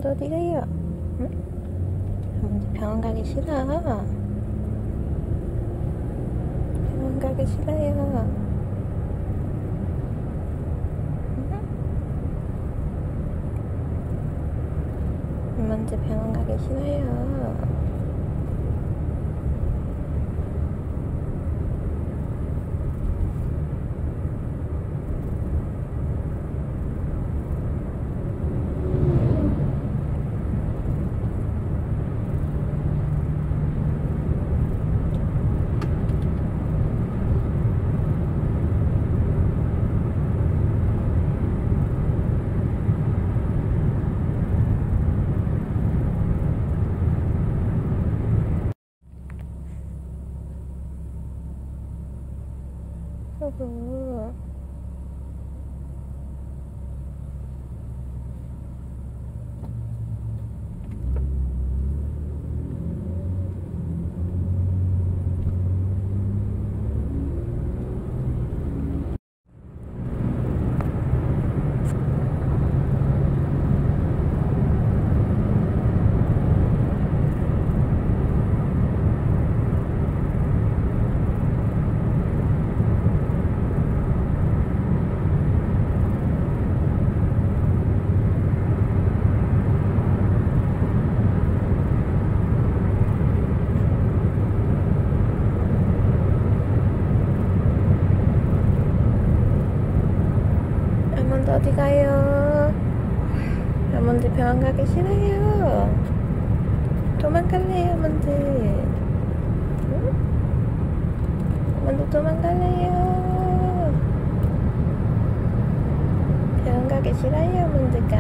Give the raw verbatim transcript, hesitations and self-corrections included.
아몬드 어디 가요? 응? 아몬드 병원 가기 싫어. 병원 가기 싫어요. 응? 아몬드 병원 가기 싫어요. 어구. 아몬드 어디 가요? 아몬드 병원 가기 싫어요. 도망갈래요, 아몬드. 응? 아몬드 도망갈래요. 병원 가기 싫어요, 아몬드가.